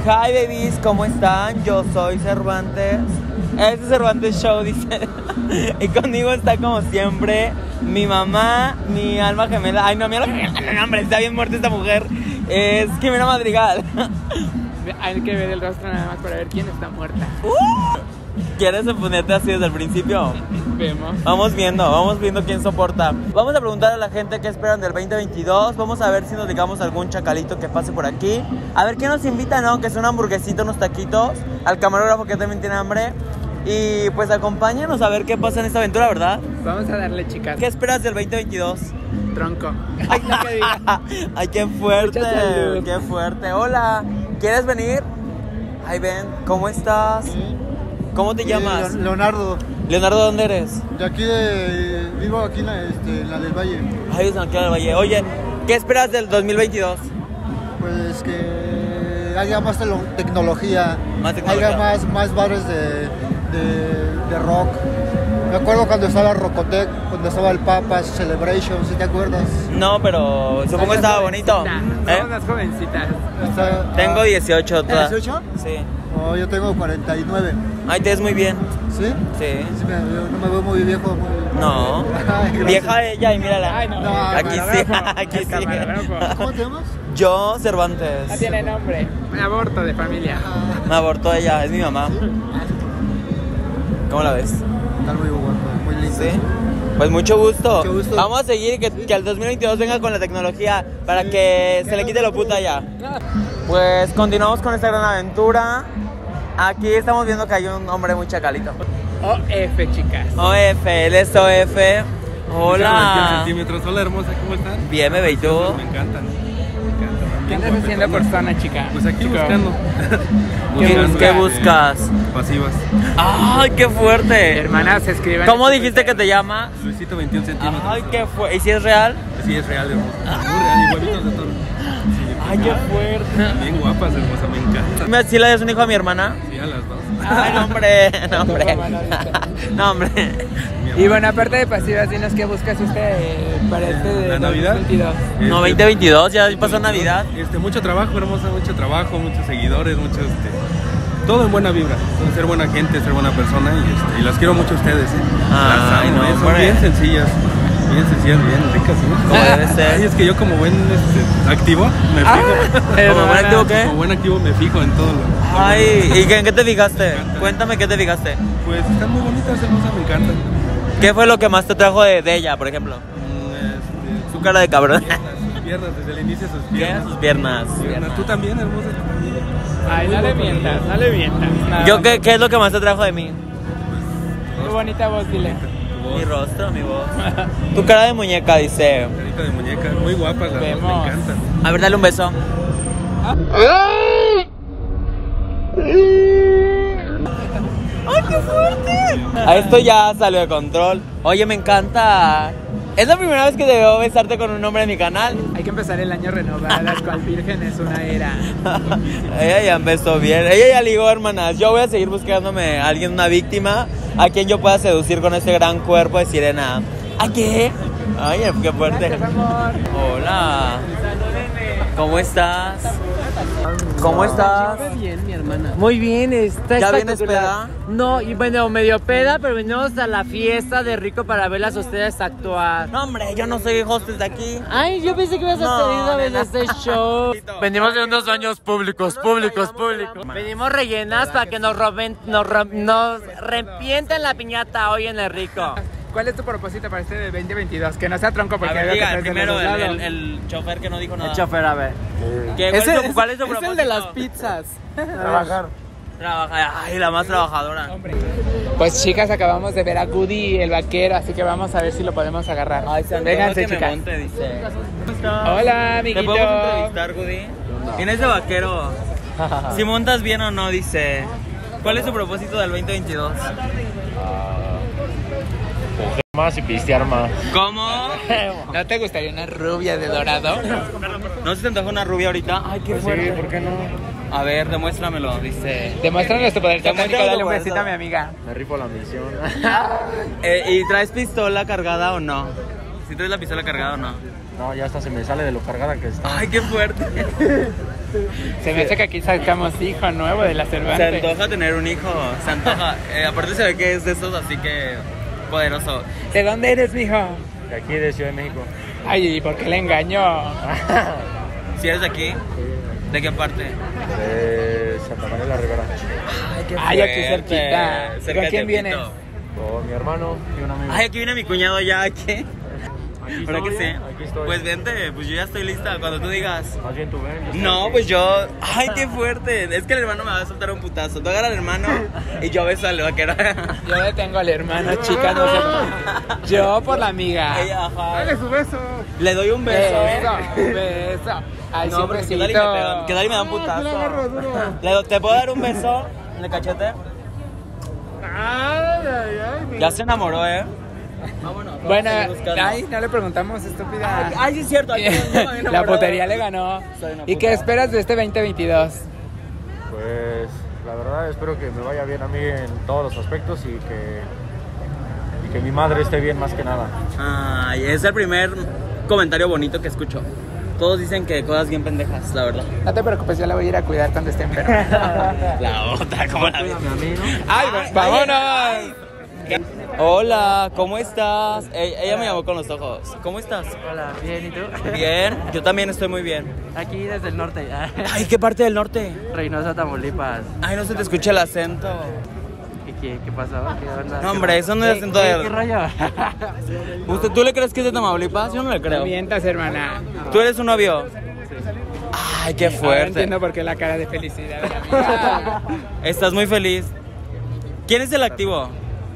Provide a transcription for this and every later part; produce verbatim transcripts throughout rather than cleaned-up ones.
Hi babies, ¿cómo están? Yo soy Cervantes. Este es Cervantes Show, dice. Y conmigo está como siempre mi mamá, mi alma gemela. Ay, no, mi alma gemela, no, hombre, está bien muerta esta mujer. Es Jimena Madrigal. Hay que ver el rostro nada más para ver quién está muerta. Uh, ¿Quieres ponerte así desde el principio? Vemos. Vamos viendo, vamos viendo quién soporta. Vamos a preguntar a la gente qué esperan del veinte veintidós. Vamos a ver si nos digamos algún chacalito que pase por aquí. A ver quién nos invita, ¿no? Que es una hamburguesita, unos taquitos. Al camarógrafo que también tiene hambre. Y pues acompáñanos a ver qué pasa en esta aventura, ¿verdad? Vamos a darle, chicas. ¿Qué esperas del veinte veintidós? Tronco. Ay, no que diga. Ay, qué fuerte, qué fuerte. Hola, ¿quieres venir? Ay, ven, ¿cómo estás? ¿Cómo te llamas? Leonardo. Leonardo, ¿dónde eres? De aquí de... Vivo aquí en la, este, en la del Valle. Ay, de aquí del Valle. Oye, ¿qué esperas del dos mil veintidós? Pues que haya más telo- tecnología. Más tecnología. Haya más, más bares de, de, de rock. Me acuerdo cuando estaba Rocotec, cuando estaba el Papas, Celebration, ¿sí te acuerdas? No, pero supongo que estaba bonito. Somos ¿Eh? unas jovencitas. Está- Tengo ah, dieciocho. toda- ¿dieciocho? Sí. Oh, yo tengo cuarenta y nueve. Ay, te ves muy bien. ¿Sí? Sí. Sí, me- yo no me veo muy viejo. Muy... No. Ay, gracias. Vieja ella y mírala. Ay, no. No, Aquí sí, camarógrafo, aquí el sí. camarógrafo. ¿Cómo te llamas? Yo, Cervantes. No tiene nombre. Un aborto de familia. Me abortó ella, es mi mamá. ¿Cómo la ves? Está muy guapo, muy lindo. Sí. Pues mucho gusto. Mucho gusto. Vamos a seguir y que, que el dos mil veintidós venga con la tecnología para Sí. que se le quite lo puta ya. Pues continuamos con esta gran aventura. Aquí estamos viendo que hay un hombre muy chacalito. O F, chicas. O F, él es O F. Hola. centímetros. Hola, hermosa, ¿cómo están? Bien, bebé, ¿y tú? Me encantan. Me encantan. ¿Qué andas haciendo persona, chica? Pues aquí Chico. buscando. ¿Qué, Buscando, ¿Qué este, buscas? Pasivas. ¡Ay, qué fuerte! Hermanas, escriban. ¿Cómo dijiste que te llamas? Luisito, veintiún centímetros. ¡Ay, qué fuerte! ¿Y si es real? Sí, es real, hermosa. Muy real. Y huevitos de toro. Sí, ¡Ay, qué fuerte! bien guapas, hermosa, me encanta. ¿Me ¿Sí le das un hijo a mi hermana? Sí, a las dos. Ay, no, hombre, no, hombre. No, hombre. Mi Y amor. bueno, aparte de pasivas, dinos qué buscas usted eh, para este de ¿La Navidad? dos mil veintidós. Este, No, veinte veintidós, ya pasó Navidad. Este, mucho trabajo, hermosa, mucho trabajo, muchos seguidores, muchos, este, todo en buena vibra, ser buena gente, ser buena persona y, este, y las quiero mucho a ustedes, ¿eh? Ay, Las amo, no, ¿eh? Son hombre. bien sencillas, bien sencillas, bien ricas, ¿eh? Como debe ser. Ay, es que yo como buen este, activo, me Ah, fijo. ¿Como buen activo qué? Como buen activo me fijo en todo lo, Ay, ¿y qué- en qué te fijaste? Cuéntame qué te fijaste. pues están muy bonitas, hermosas, me encantan. ¿Qué fue lo que más te trajo de, de ella, por ejemplo? Mm, este, Su cara de cabrón. sus piernas, desde el inicio sus ¿Qué? piernas. Sus piernas. Piernas. Tú también, hermosa. Ay, no le mientas, no le mientas. Nada ¿Yo más. qué, qué es lo que más te trajo de mí? Tu bonita voz, dile. Tu voz, Mi rostro, mi voz. Tu cara de muñeca, dice. carita de muñeca, muy guapas las dos, me Vemos. encantan. A ver, dale un beso. ¡Ay, qué fuerte! A esto ya salió de control. Oye, me encanta. Es la primera vez que te veo besarte con un hombre en mi canal. Hay que empezar el año renovadas, cual virgen es una era. Ella ya empezó bien. Ella ya ligó, hermanas. Yo voy a seguir buscándome a alguien, una víctima, a quien yo pueda seducir con este gran cuerpo de sirena. ¿A qué? Ay, qué fuerte. Gracias, amor. Hola. ¿Cómo estás? ¿Cómo estás? Muy bien, mi hermana. Muy bien, está ¿Ya vienes espectacular. peda? No, y bueno, medio peda, pero venimos a la fiesta de Rico para verlas a ustedes actuar. No, hombre, yo no soy hostess de aquí. Ay, yo pensé que ibas a No, pedir una vez nena. este show. Venimos de unos baños públicos, públicos, públicos. Venimos rellenas para que nos roben, nos, ro- nos arrepienten la piñata hoy en el Rico. ¿Cuál es tu propósito para este de veinte veintidós? Que no sea tronco porque A ver, veo que diga, traes de primero los el, lados. el, el chofer que no dijo nada. El chofer, a ver. ¿Qué, ¿Cuál, es, tu- cuál es tu propósito? el de las pizzas. Trabajar. Trabajar. Ay, la más trabajadora. Pues chicas, acabamos de ver a Goody, el vaquero, así que vamos a ver si lo podemos agarrar. Ay, se antoja Vénganse, que me chicas. monte, dice. ¿Cómo estás? Hola, amiguito. ¿Te podemos entrevistar, Goody? Vienes de vaquero. Si montas bien o no, dice. ¿Cuál es tu propósito del veinte veintidós? Más y pistear más. ¿Cómo? ¿No te gustaría una rubia de dorado? ¿No se te antoja una rubia ahorita? Ay, qué fuerte. Sí, ¿por qué no? A ver, demuéstramelo, dice. Demuéstranos tu poder satánico, Demuéstranos dale tu un poder besito a mi amiga. Me rifo la misión. Eh, ¿Y traes pistola cargada o no? ¿Si traes la pistola cargada o no? No, ya hasta se me sale de lo cargada que está. Ay, qué fuerte. Se me hace que aquí sacamos hijo nuevo de la Se Cervantes. antoja tener un hijo, se antoja. Eh, aparte se ve que es de esos, así que poderoso. ¿De dónde eres, mijo? De aquí de Ciudad de México. Ay, ¿y por qué le engañó? Si eres de aquí, ¿de qué parte? De Santa María la Rivera. Ay, qué Ay, aquí fuerte. cerquita. Cerca ¿Con de quién Tepito. vienes? Con mi hermano y un amigo. Ay, aquí viene mi cuñado ya, ¿qué? Aquí ¿Para qué estoy, sé? aquí estoy. Pues vente, pues yo ya estoy lista cuando tú digas. Más bien tú ven. yo estoy No, aquí. pues yo. Ay, qué fuerte. Es que el hermano me va a soltar un putazo. Tú agarras al hermano y yo beso al vaquero. Yo detengo al hermano, chicas, no sé. Yo por la amiga. Ella, ajá. Dale su beso. Le doy un beso. Beso, beso. Ay, No, sí, porque un que Dali me besito. pega. Que Dali me da un Ah, sí la putazo. agarro duro. Le do- ¿Te puedo dar un beso en el cachete? Ay, ay, ay. mi- Ya se enamoró, ¿eh? Vámonos. Bueno, vamos a seguir buscando. ay, no le preguntamos, estúpida. Ay, sí es cierto. aquí no me había La enamorado. putería le ganó. Soy una ¿Y puta. qué esperas de este veinte veintidós? Pues la verdad espero que me vaya bien a mí en todos los aspectos y que, y que mi madre esté bien más que nada. Ay, es el primer comentario bonito que escucho. Todos dicen que cosas bien pendejas, la verdad. No te preocupes, yo la voy a ir a cuidar cuando esté enferma. La otra, como la ¡Ay, vámonos! Hola, ¿cómo estás? E- Ella me llamó con los ojos. ¿Cómo estás? Hola, bien, ¿y tú? Bien, yo también estoy muy bien. Aquí desde el norte. Ay, ¿qué parte del norte? Reynosa, Tamaulipas. Ay, no se te escucha el acento. ¿Qué, qué, qué pasó? ¿Qué onda? No, hombre, eso no es ¿Qué- acento qué- de- ¿Qué rollo? ¿Usted, ¿Tú le crees que es de Tamaulipas? Yo no le No creo. mientas, hermana. ¿Tú eres un novio? Ay, qué Ahora fuerte. entiendo por qué la cara de felicidad de la amiga. Estás muy feliz. ¿Quién es el activo?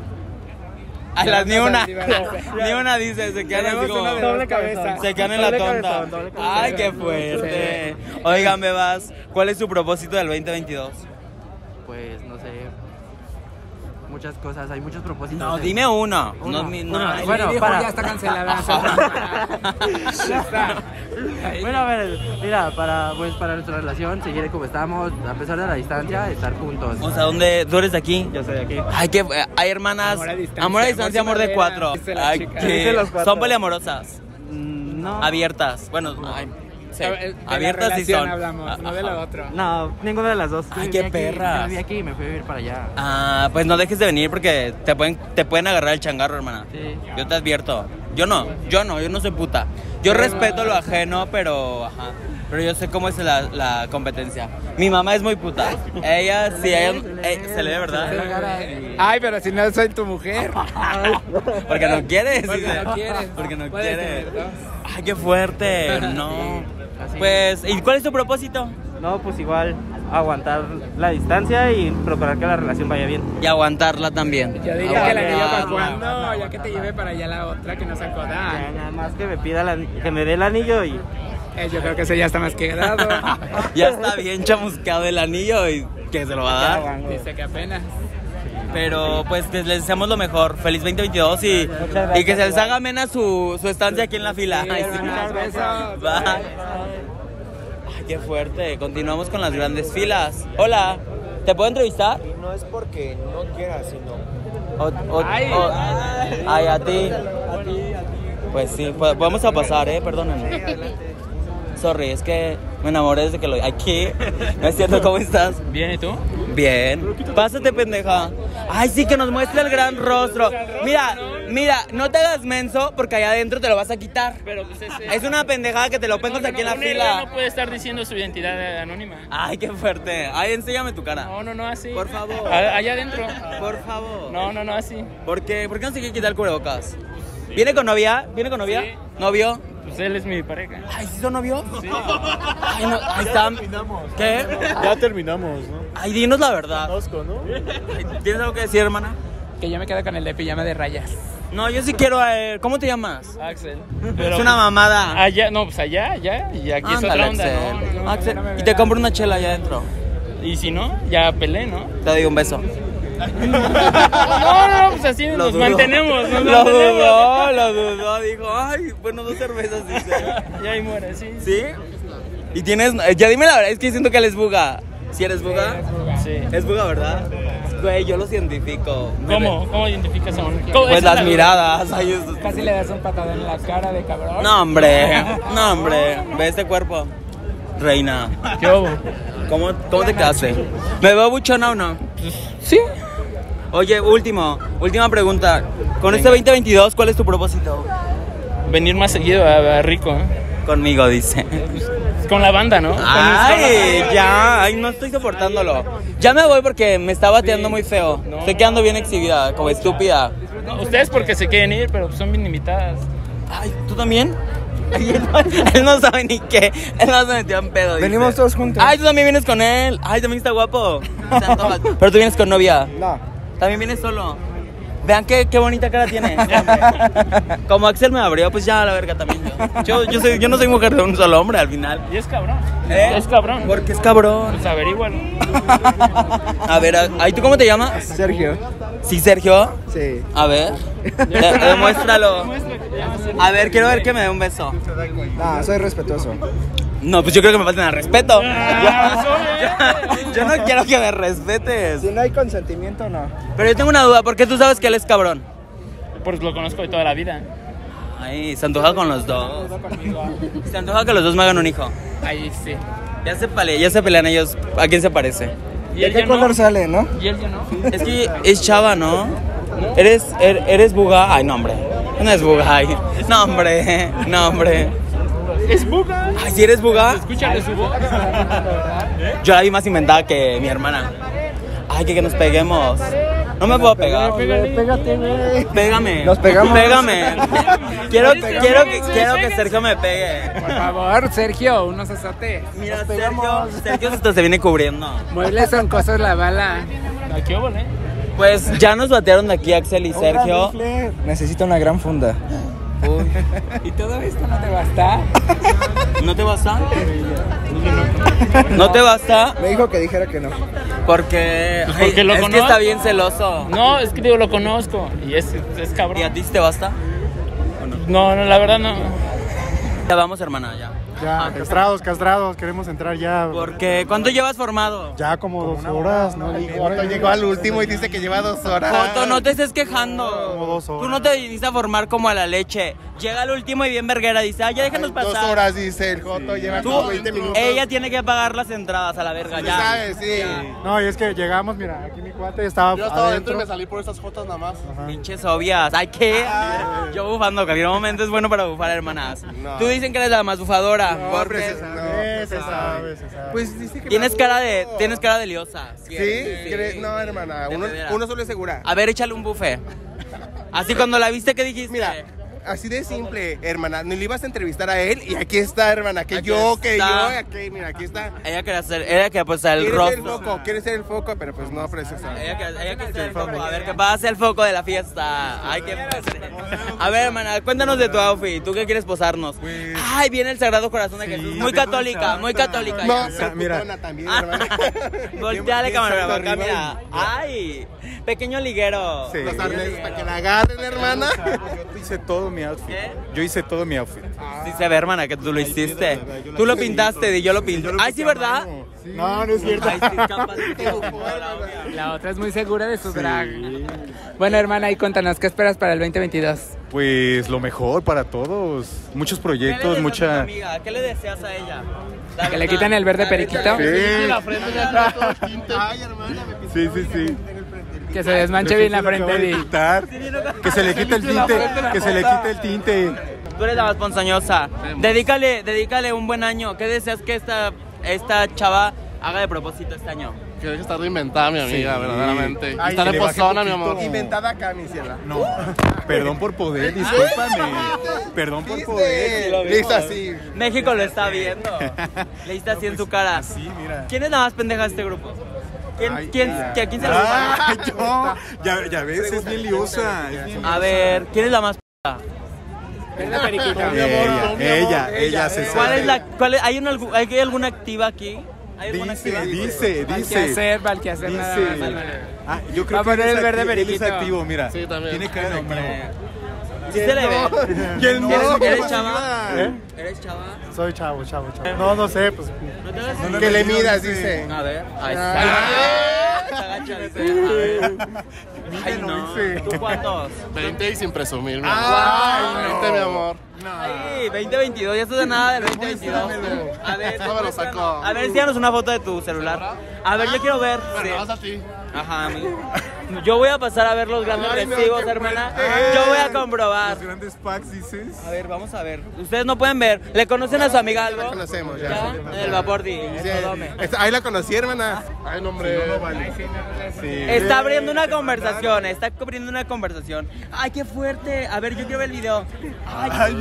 A las ni una. Ni una dice, se quedan así Tenemos como. uno de doble cabeza. Se quedan en la Doble tonta. cabezón, doble cabezón. Ay, qué fuerte. Oigan, bebas, ¿cuál es su propósito del veinte veintidós? Pues no sé. Muchas cosas, hay muchos propósitos. No, en- dime uno. Uno, No, mi- uno. no. Ay, Bueno, mi viejo para. ya está cancelada. Ya está. Ay. Bueno, a ver, mira, para, pues, para nuestra relación, seguir como estamos, a pesar de la distancia, estar juntos. O sea, ¿dónde? ¿Tú eres de aquí? Yo soy de aquí. Ay, que hay hermanas. Amor a distancia, Amor a distancia, amor amor de sin cuatro. barrera, dice la Ay, chica. ¿qué? Dice los cuatro. Son poliamorosas. Mm, No. Abiertas. Bueno, ay, sí. De la Abiertas sí relación son. hablamos, no de Ajá. lo otro. No, ninguna de las dos. Ay, Yo qué viví aquí, perras. yo viví aquí y me fui a vivir para allá. Ah, pues no dejes de venir porque te pueden, te pueden agarrar el changarro, hermana. Sí. Yo te advierto. Yo no, yo no, yo no soy puta. Yo respeto lo ajeno, pero ajá. Pero yo sé cómo es la, la competencia. Mi mamá es muy puta. Ella, sí, ella, eh, se le ve, ¿verdad? Ay, pero si no soy tu mujer. Porque no quieres. Porque dice. no quieres. Porque no Puedes quieres. tener dos. Ay, qué fuerte. No. así. Pues, ¿y cuál es tu propósito? No, pues igual, aguantar la distancia y procurar que la relación vaya bien. Y aguantarla también. Yo diría que la niña para Aguantarla. cuando, ya que te lleve para allá la otra, que no se Ya, acoda. nada más que me pida la- que me dé el anillo y Eh, yo creo que eso ya está más que dado. Ya está bien chamuscado el anillo y que se lo va a dar. Dice que apenas. Pero pues que les deseamos lo mejor. Feliz veinte veintidós y, y que se les haga amena su, su estancia aquí en la fila. Sí, Ay, sí. hermanas, besos. Bye. Ay, qué fuerte. Continuamos con las grandes filas. Hola, ¿te puedo entrevistar? No es porque no quieras, sino. O, o- Ay. o- ay, a ti. Pues sí, po- podemos a pasar, eh, perdónenme. Sorry, es que me enamoré desde que lo aquí. ¿No es cierto? ¿Cómo estás? Bien, ¿y tú? Bien. Pásate, pendeja. Ay, sí, que nos muestre el gran rostro. Mira, mira, no te hagas menso porque allá adentro te lo vas a quitar. Pero pues ese... Es una pendejada que te lo pongas aquí en la Un héroe fila. no puede estar diciendo su identidad anónima. Ay, qué fuerte. Ay, enséñame tu cara. No, no, no, así. Por favor. A- Allá adentro. Por favor. No, no, no, así. ¿Por qué? ¿Por qué no se quiere quitar el cubrebocas? ¿Viene con novia? ¿Viene con novia? Sí. ¿Novio? Pues él es mi pareja. Ay, ¿sí son novios? Sí. Ay, no, ahí están. ¿Qué? Ya terminamos, ¿no? Ay, dinos la verdad. Conozco, ¿no? Ay, ¿Tienes algo que decir, hermana? Que yo me quedo con el de pijama de rayas. No, yo sí quiero a él. ¿Cómo te llamas? Axel. Es una mamada. Allá, no, pues allá, allá. Y aquí es Ándale, otra onda. Axel. No, no, no. Axel, no me y te veas. compro una chela allá adentro. Y si no, ya pelé, ¿no? Te doy un beso. No, no, no, pues así Lo nos dudó. mantenemos. Nos Lo mantenemos. dudó, lo dudó. Dijo, ay, bueno, dos cervezas, dice. Y ahí muere, sí. ¿Sí? Y tienes. Ya dime la verdad, es que siento que él es buga. ¿Sí eres buga? Sí. Es buga, ¿verdad? Güey, yo los identifico. Me ¿Cómo? ¿Cómo identificas a uno? ¿Cómo? Pues Esa las es la- miradas. Ay, es- Casi le das un patadón en la cara de cabrón. No, hombre. No, hombre. Ve este cuerpo. Reina. ¿Qué hubo? ¿Cómo, cómo te quedaste? ¿Me veo buchona o no? Sí. Oye, último, última pregunta. Con este veinte veintidós, ¿cuál es tu propósito? Venir más seguido a, a Rico. ¿eh? Conmigo, dice. Con la banda, ¿no? Ay, ya, ay, no estoy soportándolo. Ya me voy porque me está bateando muy feo. Estoy quedando bien exhibida, como estúpida. No, ustedes porque se quieren ir, pero son bien invitadas. Ay, ¿tú también? Ay, él, no, él no sabe ni qué. Él no se metió en pedo. Dice. Venimos todos juntos. Ay, tú también vienes con él. Ay, también está guapo. Se antoja. Pero tú vienes con novia. No. También vienes solo. Vean qué, qué bonita cara tiene. Como Axel me abrió, pues ya a la verga también yo. Yo, yo, soy, yo no soy mujer de un solo hombre al final. Y es cabrón. ¿Eh? Es cabrón. ¿Por qué es cabrón? Pues averígualo. A ver, ¿ahí tú cómo te llamas? Sergio. ¿Sí, Sergio? Sí. A ver. De- demuéstralo. A ver, quiero ver que me dé un beso. No, soy respetuoso. No, pues yo creo que me faltan al respeto. Ah, Yo, yo no quiero que me respetes. Si no hay consentimiento, no. Pero yo tengo una duda, ¿por qué tú sabes que él es cabrón? Pues lo conozco de toda la vida. Ay, se antoja con los dos. Se antoja que los dos me hagan un hijo. Ahí sí. Ya se, pele, ya se pelean ellos. ¿A quién se parece? Y ¿De él qué ya color no. sale, no? Y él ya no. Es que es chava, ¿no? Eres, er- eres buga. Ay, no, hombre. No es buga. Ay. No, hombre. No, hombre. Es buga. Ay, si eres buga. Escúchale su voz. Yo la vi más inventada que mi hermana. Ay, que, que nos peguemos. No me puedo pegar. Pégate, güey. Pégame. Nos pegamos. Pégame. Quiero, quiero, que, quiero que Sergio me pegue. Por favor, Sergio, unos azotes. Mira, Sergio, Sergio hasta se viene cubriendo. Muebles son cosas la bala. Aquí hubo, ¿eh? Pues ya nos batearon de aquí Axel y Sergio. Necesito una gran funda. ¿Y todo esto no te basta? ¿No te basta? ¿No te basta? Me dijo que dijera que no. Porque, Pues porque ay, lo es que conozco. está bien celoso. No, es que digo, lo conozco. Y es, es ¿Y a cabrón. ti sí te basta? No, no, la verdad no. Ya vamos, hermana, ya. Ya, castrados, castrados, queremos entrar ya. Porque, ¿cuánto llevas formado? Ya como dos horas, ¿no? Joto llegó al último y dice que lleva dos horas. Joto, no te estés quejando. Como dos horas. Tú no te viniste a formar como a la leche. Llega al último y bien verguera, dice, ay, ya déjanos Dos pasar. horas, dice el Joto, lleva Tú, como veinte minutos. ella tiene que pagar las entradas a la verga, Tú ya. sabes, sí. No, y es que llegamos, mira, aquí mi cuate estaba Yo estaba adentro adentro. y me salí por esas jotas nada más. Pinches obvias. Ay, ¿qué? Yo bufando, cualquier momento es bueno para bufar, hermanas. No. Tú dicen que eres la más bufadora. No, porque pero se- no, Eh, se se sabe, se sabe. Pues dice que tienes no. cara de, tienes cara de liosa. ¿Sí? ¿Crees? No, hermana, De uno, pedera. uno solo es segura. A ver, échale un bufe. Así cuando la viste, ¿qué dijiste? Mira, así de simple, hermana. No le ibas a entrevistar a él y aquí está, hermana. Que Aquí yo, que está. yo, aquí, mira, aquí está. Ella quería hacer, ella quería pues el Quiere ser el rostro. foco, quiere ser el foco, pero pues no precisa. Ella que, ella que sea el foco. A ver, ¿qué pasa el foco de la fiesta? Ay, qué A ver, hermana, cuéntanos de tu outfit. ¿Tú qué quieres posarnos? Ay, viene el Sagrado Corazón de Jesús. Muy católica, muy católica. No, ya. ser mira. putona también, Ah, hermana. Volteale, Bien camarógrafo, salto acá, arriba mira. Ay, pequeño liguero. Sí. Los arneses para que la agarren, hermana. Yo hice todo mi outfit. ¿Qué? Yo hice todo mi outfit. Sí se ve, hermana, que tú lo hiciste. Tú lo pintaste y yo lo pinté. Ay, sí, ¿verdad? No, no es cierto. Ay, sí, capaz sí te gustó, la obvia. La otra es muy segura de su drag. Bueno, hermana, y cuéntanos, ¿qué esperas para el veinte veintidós? Pues lo mejor para todos. Muchos ¿Qué le proyectos, deseas a tu mucha... amiga? ¿Qué le deseas a ella? La ¿Que le verdad. quiten el verde La periquito? neta. Ay, hermana, me Sí, sí, sí. Que se desmanche bien la frente, Di. quitar. Que se le quite el tinte, que se le quite el tinte. Tú eres la más ponzoñosa. Dedícale, dedícale un buen año. ¿Qué deseas que esta, esta chava haga de propósito este año? Que deje estar reinventada, mi amiga, Sí. verdaderamente. Ay, Está que de le baje pozona, mi poquito. amor. Inventada acá, mi ciela. No, perdón por poder, discúlpame. Perdón por poder. Listo, así. México lo está viendo. Le diste así en su cara. Así, mira. ¿Quién es la más pendeja de este grupo? ¿Quién, Ay, quién, mira. que- ¿a quién se lo Ah, yo. Ya, ya ves, es bien liosa. Es bien A ver, ¿quién es la más pendeja? Verde periquito. Ella, ella, ella se ¿Cuál sabe. es la, cuál es- ¿hay, una, algu- ¿Hay alguna activa aquí? ¿Hay alguna Dice, activa? dice, Hay que dice. hacer, va que hacer nada más. Dice. hermana. Ah, yo Va creo a que poner él el es verde activo, él es periquito. activo, mira. Sí, también. Tiene cara de activo. ¿Sí se le ve? ¿Quién ¿Eres, no? eres chava? ¿Eh? ¿Eres chava? Soy chavo, chavo, chavo. No, no sé, pues. ¿No te ves? Que le midas, dice. A ver, ahí está. Se agacha, dice. A ver. Ay, no. ¿Tú cuántos? veinte y sin presumir, mi Ay, amor. no. veinte, mi amor. Ay, veinte veintidós, ya estás de nada del veinte veintidós. A ver, No me lo saco. a ver, enséñanos una foto de tu celular. A ver, yo quiero ver. Bueno, Sí. vas a ti. Ajá, amigo. Yo voy a pasar a ver los grandes Ay, no, recibos, qué hermana. fuerte. Yo voy a comprobar. Los grandes packs, dices. A ver, vamos a ver. Ustedes no pueden ver. ¿Le conocen a su amiga algo? La conocemos ya. ¿Ya? En el Vapordi, en Sí, Sodome. esta- ahí la conocí, hermana. Ay, no, hombre. Está abriendo una conversación, está abriendo una conversación. Ay, qué fuerte. A ver, yo quiero ver el video. Ay, Ay,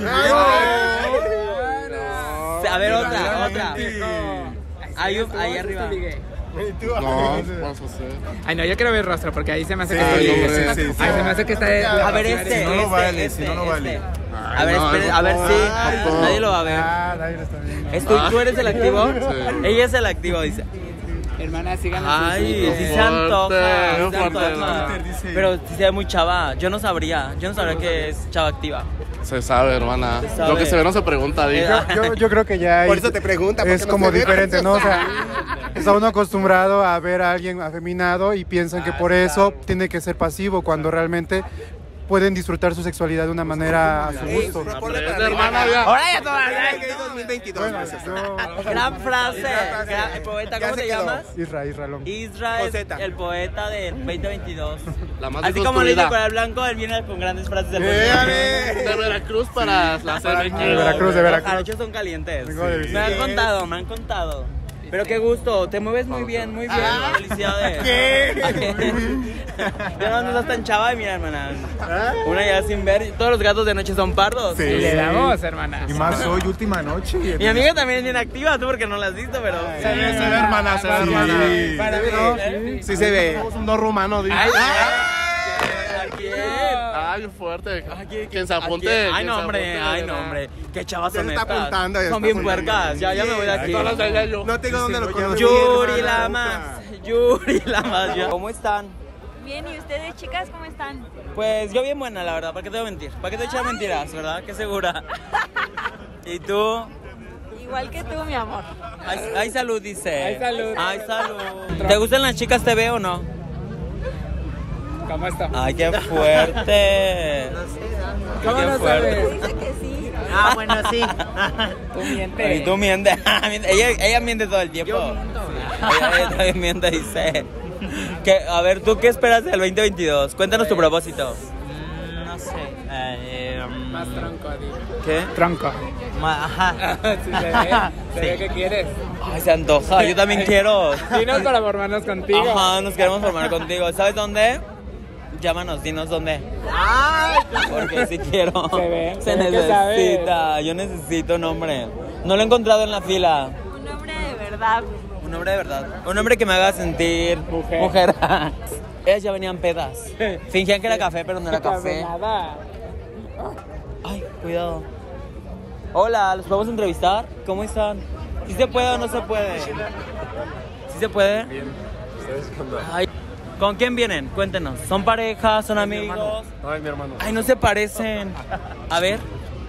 a ver, otra, otra. Ahí, ahí arriba. No, vamos a hacer. Ay, no, yo quiero ver rostro porque ahí se me hace que Sí, está hombre, libre. sí, sí. Ay, se me hace que está. A ver, este, Si no lo este, vale, este, si no lo vale. este. Ay, A ver, no, espere, eso a ver no. si Tampoco. nadie lo va a ver. Ah, nadie lo está viendo. Es tú, tú eres el activo. Sí. Ella es el activo, dice. Hermana, sigan Ay, sí se Fuerte, antoja, sí muy se fuerte. antoja. Twitter dice- Pero sí se ve muy chava. Yo no sabría, yo no sabría que es chava activa. Se sabe, hermana. Se sabe. Lo que se ve no se pregunta, di. Eh, Yo, yo creo que ya hay- Por eso te pregunta. ¿por es qué no como se ve? diferente, ¿no? O sea, está uno acostumbrado a ver a alguien afeminado y piensan que por eso tiene que ser pasivo cuando realmente pueden disfrutar su sexualidad de una manera a su gusto. Hermana, ya. Ahora ya todas. dos mil veintidós. Gran frase. Gran- el poeta, Ya ¿cómo se te quedó. llamas? Israel, Israel. Israel, Coseta. el poeta del veinte veintidós. La más Así como le dice construida. Nicolás Blanco, él viene con grandes frases del De Veracruz para la De Veracruz, de Los Veracruz. jarochos son calientes. Vengo de Me han contado, me han contado. Pero qué gusto, te mueves muy bien, muy bien. Felicidades. ¿Qué? Ya no, no estás tan chava, mira, hermana. Una ya sin ver. Todos los gatos de noche son pardos. Sí. Le damos, hermana. Y más hoy, última noche. Mi amiga también es bien activa, tú porque no la has visto, pero. Se ve, se ve, hermana, se ve, Sí. hermana. Para mí, Sí se ve. Somos un dos rumano, di. Ay, ¿a quién? Ay, fuerte. ¿A quién? Quien se ¿A apunte. quién? Ay, quien no, se hombre, apunte, ay, de no, verdad. hombre. Qué chavas Ya son se está estas. apuntando, ya Son está bien apuntando. puercas. Ya, ya me voy de aquí. Todas las de yo. No tengo dónde lo conocí. Yuri hermana. Lamas. Yuri Lamas. ya. ¿Cómo están? Bien, ¿y ustedes, chicas, cómo están? Pues yo bien buena, la verdad. ¿Para qué te voy a mentir? ¿Para qué te voy a echar mentiras, verdad? Qué segura. ¿Y tú? Igual que tú, mi amor. Ay, ay, salud, dice. Ay, salud. Ay, salud. ¿Te gustan las chicas T V o no? ¿Cómo está? Ay, qué fuerte. ¿Cómo Qué no fuerte. sabes? Dice que sí. Ah, bueno, sí. Tú mientes. Y tú mientes. ella, ella miente todo el tiempo. Ella, ella también miente, dice. Que, a ver, ¿tú qué esperas del veinte veintidós? Cuéntanos tu propósito. No sé. Eh, um, Más tronco, digo. ¿Qué? Tronco. ma- ajá. Sí, se ve. Se ve que quieres. Ay, se antoja. Yo también quiero. Dinos para formarnos contigo. Ajá, nos queremos formar contigo. ¿Sabes dónde? Llámanos, dinos dónde. Porque si quiero. Se ve, Se se ve que necesita. Yo necesito un hombre. No lo he encontrado en la fila. Un hombre de verdad. Un hombre de verdad. Un hombre que me haga sentir Mujer. mujer. Ellas ya venían pedas. Fingían que era café, pero no era café. Nada. Ay, cuidado. Hola, ¿los podemos entrevistar? ¿Cómo están? ¿Sí se puede o no se puede? ¿Sí se puede? Bien. Ay, ¿con quién vienen? Cuéntenos. ¿Son parejas? ¿Son amigos? No, es mi hermano. Ay, no se parecen. A ver.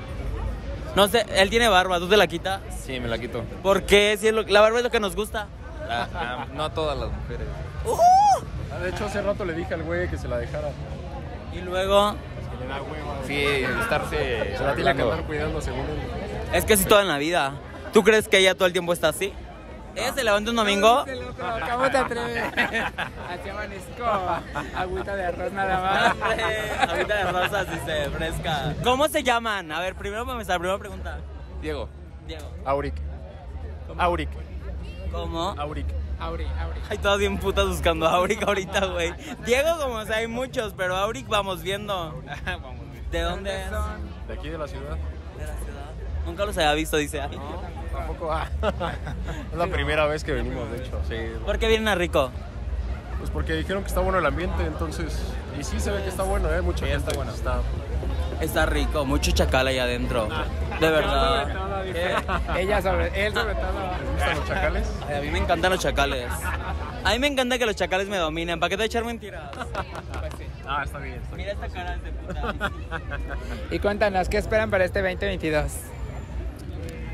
No sé, él tiene barba, ¿tú te la quitas? Sí, me la quito. ¿Por qué? Si es lo- la barba es lo que nos gusta. no a todas las mujeres. ¡Uh! De hecho, hace rato le dije al güey que se la dejara. Y luego, Sí, estarse. Se la tiene que andar cuidando según él. es que así toda en la vida. ¿Tú crees que ella todo el tiempo está así? Ella se levanta un domingo. ¿Cómo te atreves? Así amanezco. Agüita de arroz nada más. Ahorita de rosas, dice, fresca. ¿Cómo se llaman? A ver, primero para empezar, primera pregunta. Diego. Diego. Auric. Auric. ¿Cómo? Auric. Auri, Auri. Hay todas bien putas buscando a Auric ahorita, güey. Diego, como o sea, hay muchos, pero Auric vamos viendo. ¿De dónde es? De aquí de la ciudad. De la ciudad. Nunca los había visto, dice. Ay, Tampoco. ah. Es la primera vez que venimos, de hecho. Sí. ¿por qué vienen a Rico? Pues porque dijeron que está bueno el ambiente, entonces. Y sí se ve que está bueno, ¿eh? Mucha gente está bueno. Está. Está rico, mucho chacal ahí adentro. De verdad. ¿Qué? Ella sobre, él sobre todo. ¿Les gustan los chacales? Ay, a mí me encantan los chacales. A mí me encanta que los chacales me dominen. ¿Para qué te voy a echar mentiras? Ah, está bien. Está bien. Mira esta cara de puta. Y cuéntanos, ¿qué esperan para este veinte veintidós?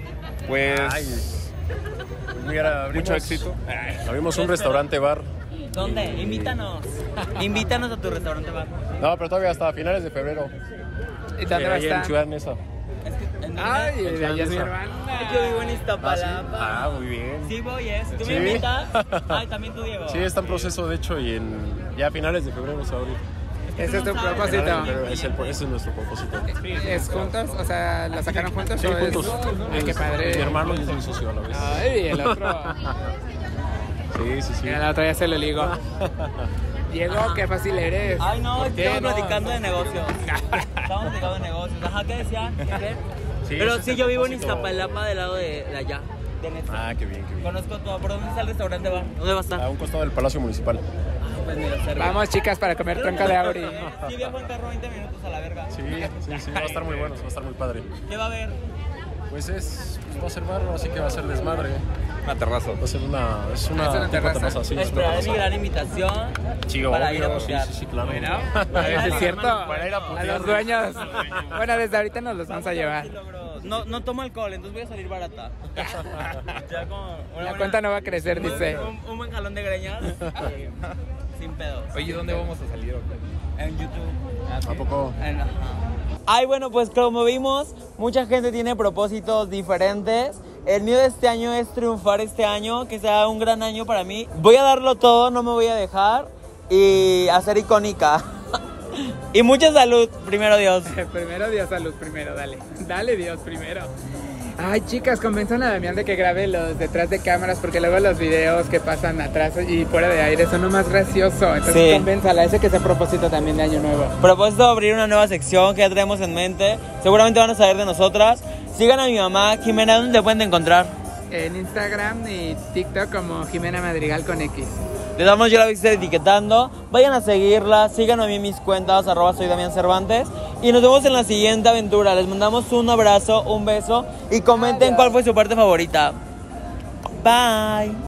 Pues. Mira, abrimos, mucho éxito. Abrimos un restaurante bar ¿Dónde? Invítanos. Invítanos a tu restaurante bar. No, pero todavía hasta finales de febrero. ¿Y dónde va a Ahí estar? en Ciudad Neza. Ay, En Ciudad ella es mi Neza. hermana. Yo vivo en Iztapalapa. Ah, muy bien. Sí, voy, ¿eh? ¿Tú Sí. me invitas? Ay, también tú, Diego. Sí, está en proceso, de hecho, y en ya a finales de febrero se va a abrir. Ese es tu Finales de propósito. febrero, es el- ese es nuestro propósito. ¿Es juntos? O sea, ¿la sacaron juntos? Sí, o es- juntos. Ay, qué Es padre. Mi hermano y es mi socio a la vez. Ay, y el otro. Sí, sí, sí. Mira, la otra ya se lo ligo. Diego, qué fácil eres. Ay, no, ¿Por es que qué? estamos No. platicando de negocios. Estamos platicando de negocios. Ajá, ¿qué decían? ¿Qué? Sí, Pero ese sí, es yo el vivo en propósito. Iztapalapa, del lado de, de allá. De Nesa. Ah, qué bien, qué bien. Conozco todo. ¿Por dónde está el restaurante bar? ¿Dónde va a estar? A un costado del Palacio Municipal. Pues mira, cerca. Vamos, chicas, para comer tronco de Auri. Sí, viajo en carro veinte minutos a la verga. Sí, sí, sí, va a estar muy bueno, va a estar muy padre. ¿Qué va a haber? Pues es, pues va a ser barro, así que va a ser desmadre. Una terraza. Va a ser una, es una, Es una tipo terraza. sí, es una Esperaré mi terraza. gran invitación Sí, para ir a obvio, sí, putear. sí, sí, claro. Bueno, a ver si es cierto. Para ir a A putear. los dueños. Bueno, desde ahorita nos los vamos a llevar. No, no tomo alcohol, entonces voy a salir barata. Ya con una La buena- cuenta no va a crecer, un- dice. Un, un buen jalón de greñas. eh, sin pedos. Oye, ¿dónde vamos a salir? En YouTube. ¿A poco? En- ajá. Ay, bueno, pues como vimos, mucha gente tiene propósitos diferentes. El mío de este año es triunfar este año, que sea un gran año para mí. Voy a darlo todo, no me voy a dejar y a ser icónica. Y mucha salud, primero Dios. Primero Dios, salud primero, dale. Dale Dios primero. Ay, chicas, convenzan a Damián de que grabe los detrás de cámaras, porque luego los videos que pasan atrás y fuera de aire son lo más gracioso. Entonces Sí. convénzala, ese que sea propósito también de año nuevo. Propósito de abrir una nueva sección que ya traemos en mente. Seguramente van a saber de nosotras. Sigan a mi mamá, Jimena, ¿dónde te pueden encontrar? En Instagram y TikTok como Jimena Madrigal con X. Les damos, yo la voy a estar etiquetando. Vayan a seguirla, síganme a mí en mis cuentas, arroba soy Damián Cervantes. Y nos vemos en la siguiente aventura. Les mandamos un abrazo, un beso y comenten cuál fue su parte favorita. Bye.